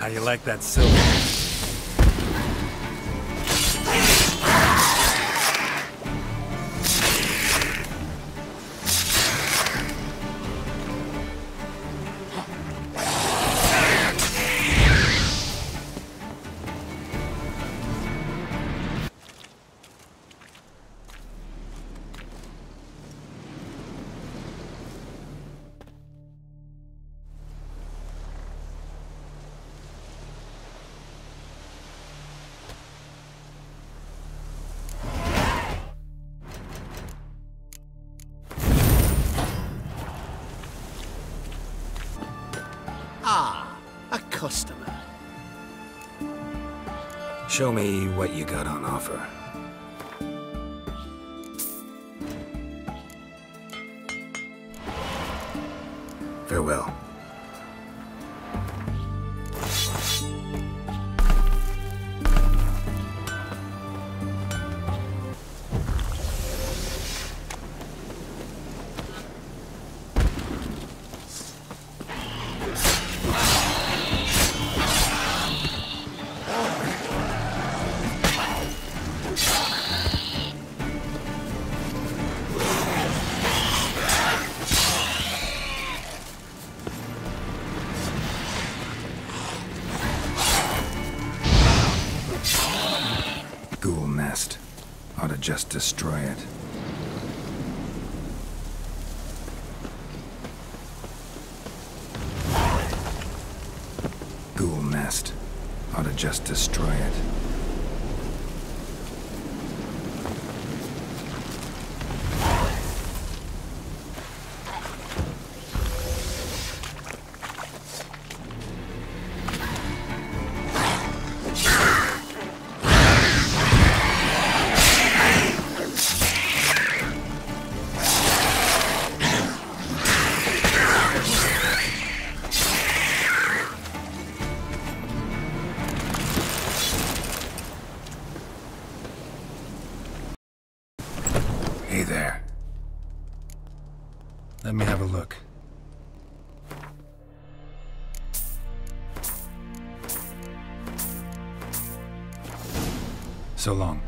How you like that silver? Ah, a customer. Show me what you got on offer. Farewell. Ghoul nest. Ought to just destroy it. Ghoul nest. Ought to just destroy it. Hey there. Let me have a look. So long.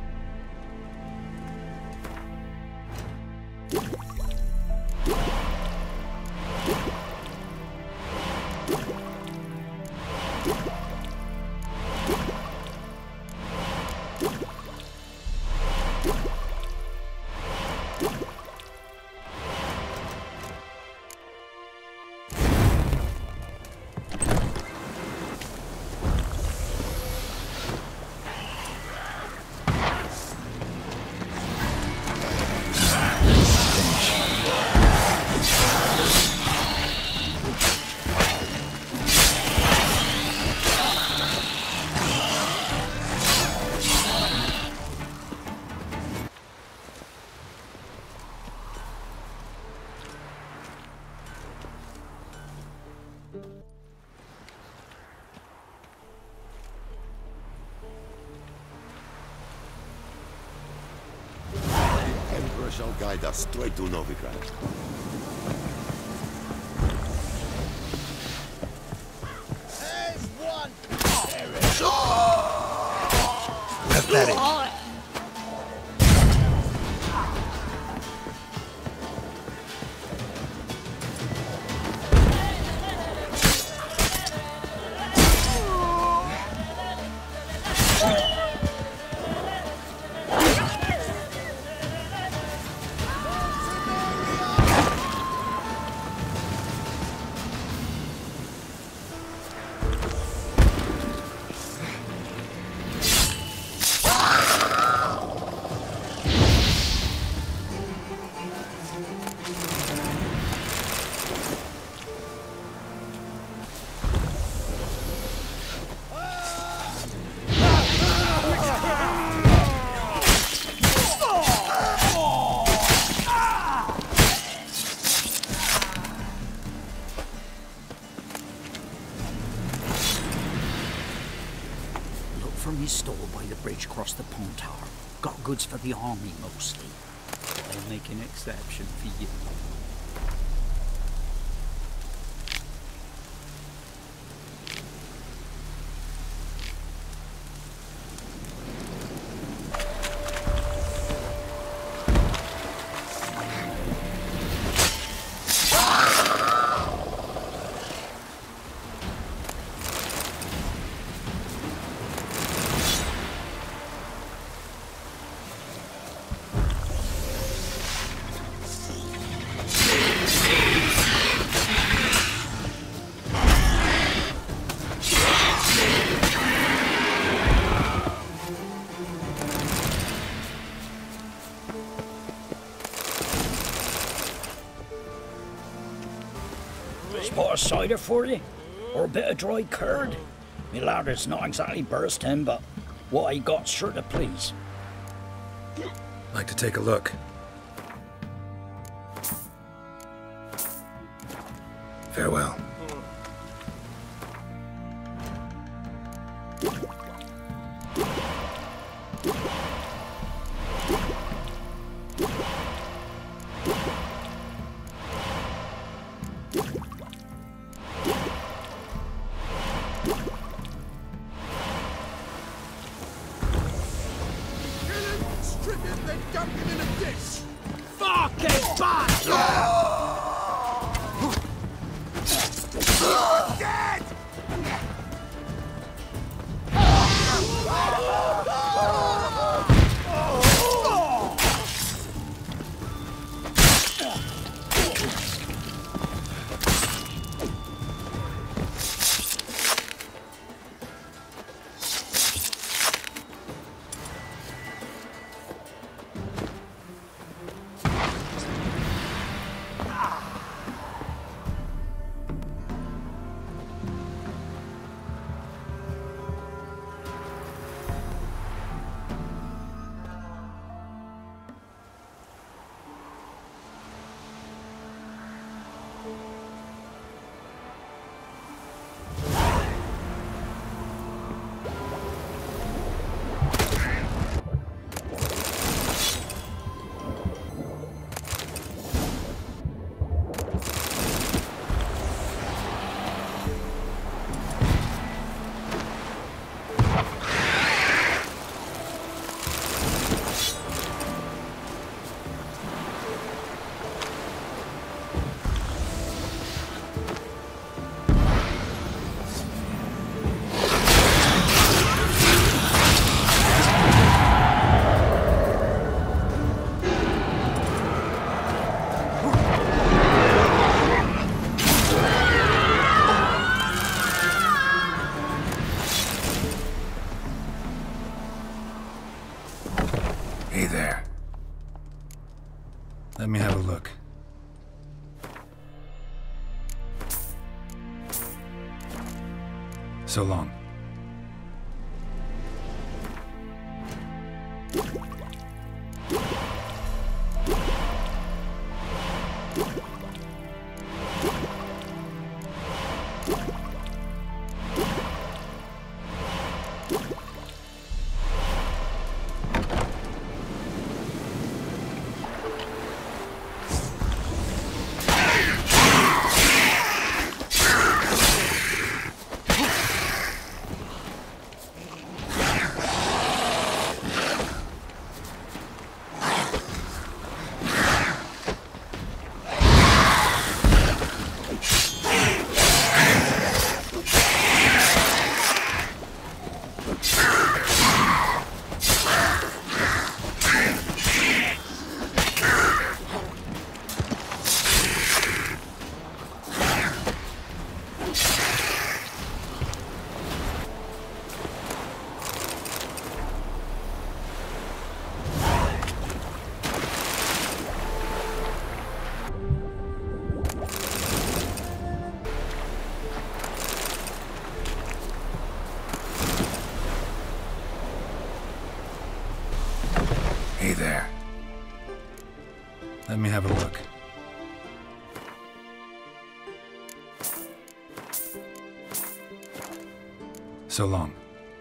Emperor shall guide us straight to Novigrad. There's one! Pathetic. From his store by the bridge across the Pontar. Got goods for the army mostly. I'll make an exception for you. Spot of cider for you? Or a bit of dry curd? Me ladder's not exactly bursting, but what I got's sure to please. Like to take a look. Farewell. Strip him, then dump him in a ditch! Fucking bastard! Dead! Hey there. Let me have a look. So long. Hey there. Let me have a look. So long.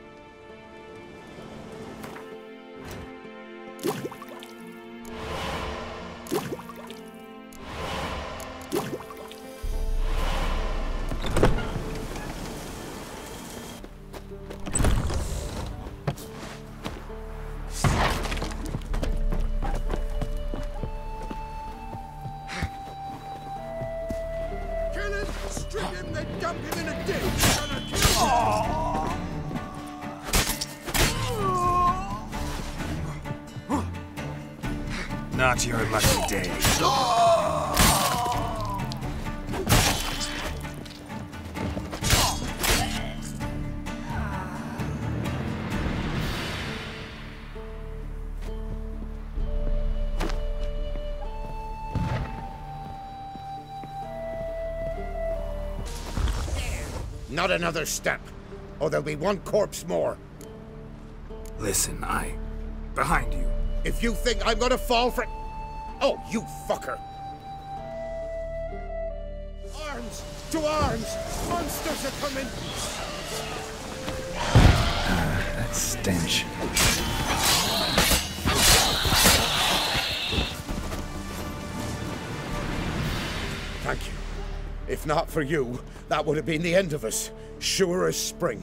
Kill him, strip him, then dump him in a ditch! Gonna kill him! Not your lucky day. Not another step, or there'll be one corpse more. Listen, behind you. If you think I'm gonna fall for... Oh, you fucker! Arms! To arms! Monsters are coming! That stench. Thank you. If not for you, that would have been the end of us. Sure as spring.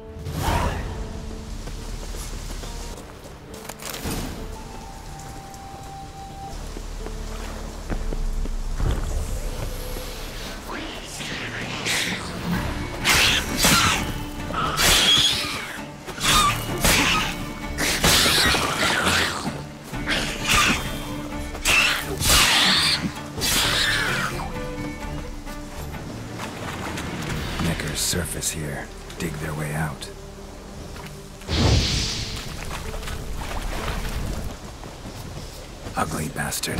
Necker's surface here. Dig their way out. Ugly bastard.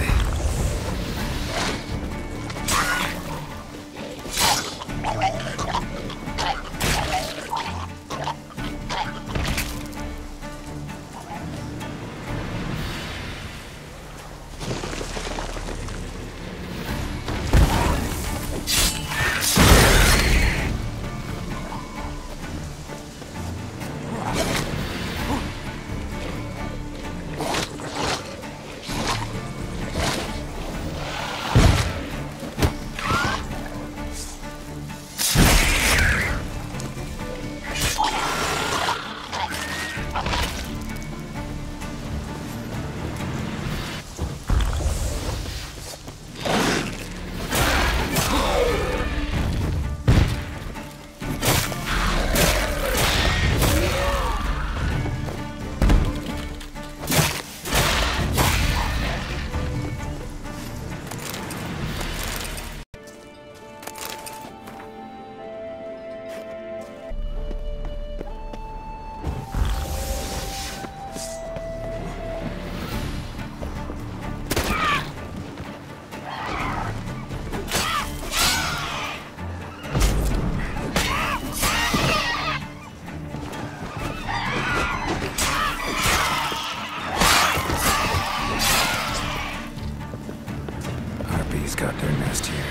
Harpies got their nest here.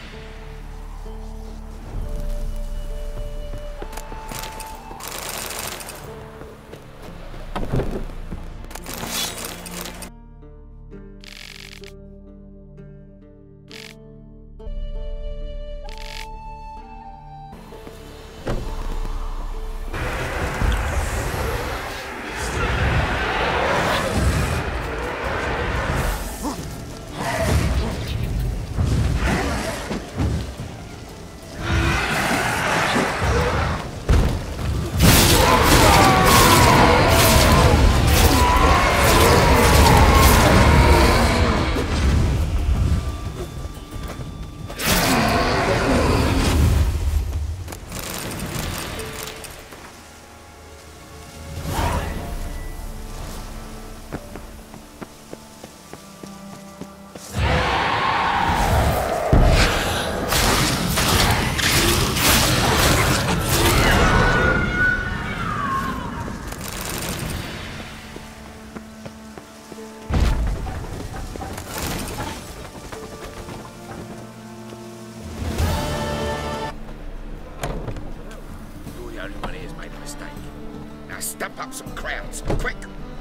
Now step up some crowds, quick!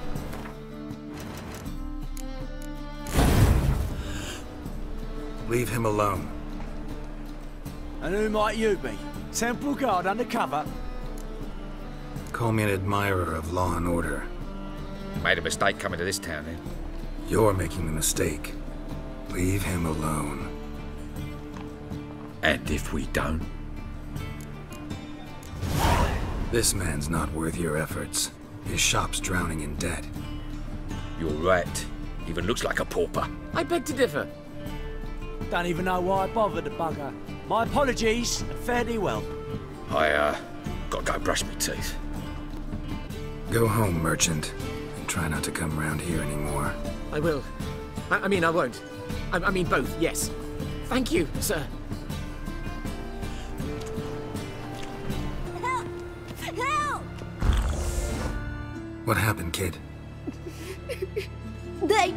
Leave him alone. And who might you be? Temple Guard undercover? Call me an admirer of law and order. Made a mistake coming to this town, then. You're making the mistake. Leave him alone. And if we don't? This man's not worth your efforts. His shop's drowning in debt. You're right. Even looks like a pauper. I beg to differ. Don't even know why I bothered the bugger. My apologies, and fare thee well. I, gotta go brush my teeth. Go home, merchant, and try not to come around here anymore. I will. I mean, I won't. I mean both, yes. Thank you, sir. What happened, kid? They...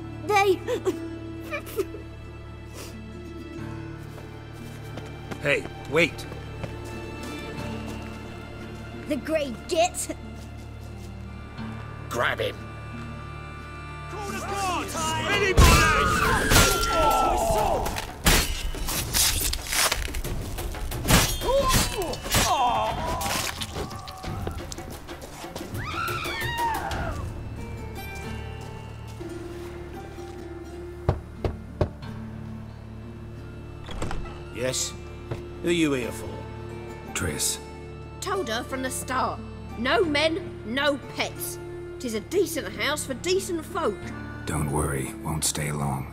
Hey, wait! The Grey Git? Grab him. Yes? Who are you here for? Triss. Told her from the start. No men, no pets. 'Tis a decent house for decent folk. Don't worry, won't stay long.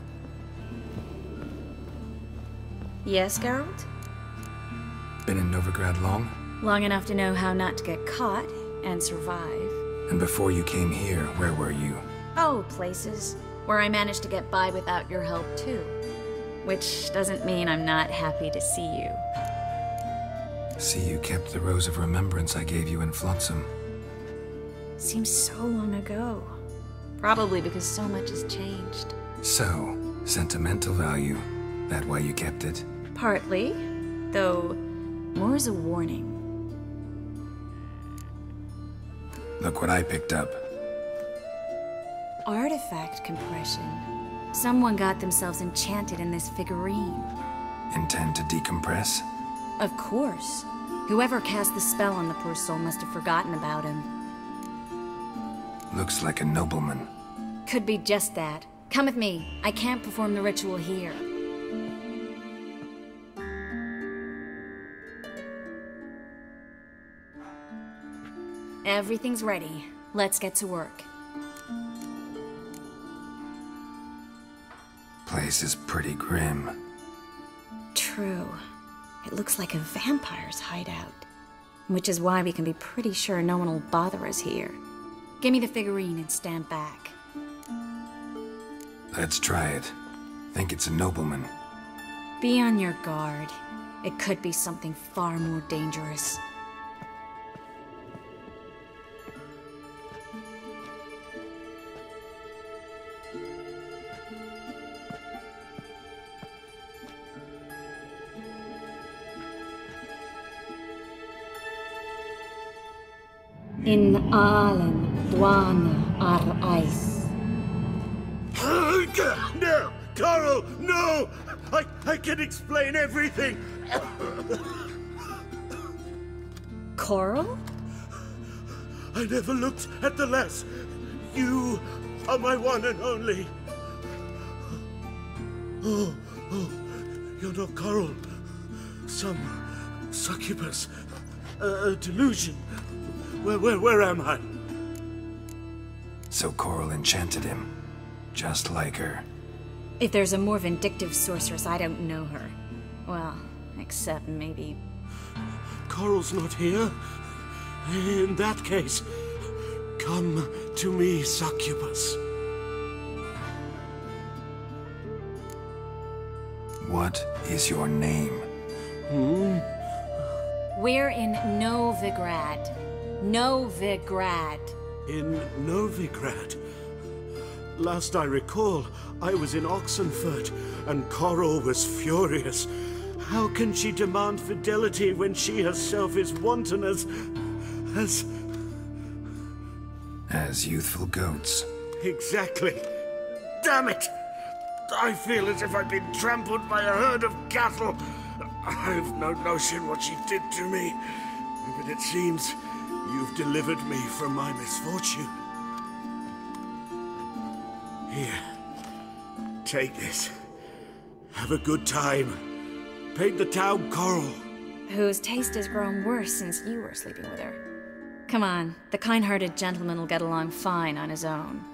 Yes, Geralt? Been in Novigrad long? Long enough to know how not to get caught and survive. And before you came here, where were you? Oh, places where I managed to get by without your help, too. Which doesn't mean I'm not happy to see you. See, you kept the Rose of Remembrance I gave you in Flotsam. Seems so long ago. Probably because so much has changed. So, sentimental value. That why you kept it? Partly, though more as a warning. Look what I picked up. Artifact compression. Someone got themselves enchanted in this figurine. Intend to decompress? Of course. Whoever cast the spell on the poor soul must have forgotten about him. Looks like a nobleman. Could be just that. Come with me. I can't perform the ritual here. Everything's ready. Let's get to work. Place is pretty grim. True. It looks like a vampire's hideout. Which is why we can be pretty sure no one will bother us here. Give me the figurine and stand back. Let's try it. Think it's a nobleman. Be on your guard. It could be something far more dangerous. In Allen, Dwana, ar Ice. No! Coral, no! I can explain everything! Coral? I never looked at the lass. You are my one and only. Oh, you're not Coral. Some succubus. A delusion. Where am I? So Coral enchanted him. Just like her. If there's a more vindictive sorceress, I don't know her. Well, except maybe... Coral's not here. In that case, come to me, succubus. What is your name? We're in Novigrad. Novigrad. In Novigrad? Last I recall, I was in Oxenfurt, and Coral was furious. How can she demand fidelity when she herself is wanton as youthful goats. Exactly. Damn it! I feel as if I've been trampled by a herd of cattle. I've no notion what she did to me, but it seems you've delivered me from my misfortune. Here, take this. Have a good time. Paint the town Coral. Whose taste has grown worse since you were sleeping with her. Come on, the kind-hearted gentleman will get along fine on his own.